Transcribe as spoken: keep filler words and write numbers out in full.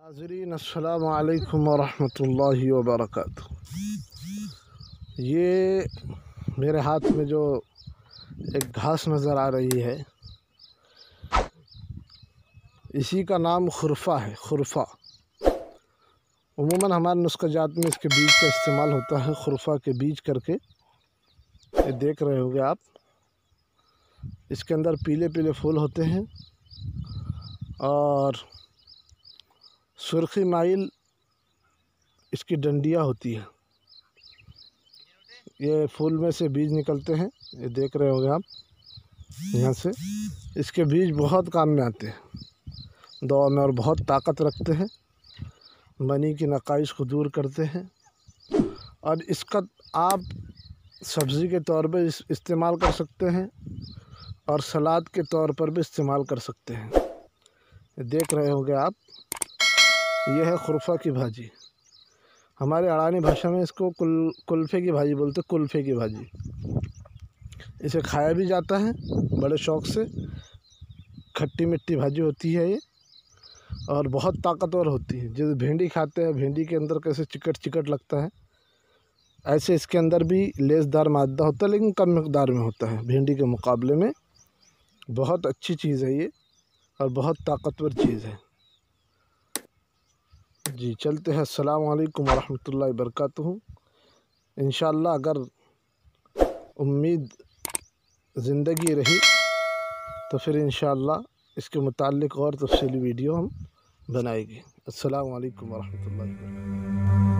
नाज़रीन अस्सलामु अलैकुम वरहमतुल्लाहि वबरकातुहू। ये मेरे हाथ में जो एक घास नज़र आ रही है, इसी का नाम खुरफा है। खुरफा उमूमन हमारे नुस्खा जात में इसके बीज का इस्तेमाल होता है, खुरफा के बीज करके। ये देख रहे होंगे आप, इसके अंदर पीले पीले फूल होते हैं और सुर्खी माइल इसकी डंडियाँ होती है। ये फूल में से बीज निकलते हैं, ये देख रहे होंगे आप यहाँ से। इसके बीज बहुत काम में आते हैं दवा में और बहुत ताकत रखते हैं, मनी की नकाइश को दूर करते हैं। और इसका आप सब्ज़ी के तौर पे इस्तेमाल कर सकते हैं और सलाद के तौर पर भी इस्तेमाल कर सकते हैं। ये देख रहे होंगे आप, यह है खुरफा की भाजी। हमारे अड़ानी भाषा में इसको कुल कुल्फ़े की भाजी बोलते हैं, कुल्फ़े की भाजी। इसे खाया भी जाता है बड़े शौक़ से। खट्टी मिट्टी भाजी होती है ये और बहुत ताकतवर होती है। जैसे भिंडी खाते हैं, भिंडी के अंदर कैसे चिकट चिकट लगता है, ऐसे इसके अंदर भी लेसदार मादा होता है, लेकिन कम मकदार में होता है भिंडी के मुकाबले में। बहुत अच्छी चीज़ है ये और बहुत ताकतवर चीज़ है जी। चलते हैं। अस्सलामु अलैकुम वरहमतुल्लाहि वबरकातुहू। इंशाअल्लाह अगर उम्मीद ज़िंदगी रही तो फिर इंशाअल्लाह इसके मुताल्लिक़ और तफ़सीली वीडियो हम बनाएंगे। अस्सलामु अलैकुम वरहमतुल्लाहि वबरकातुहू।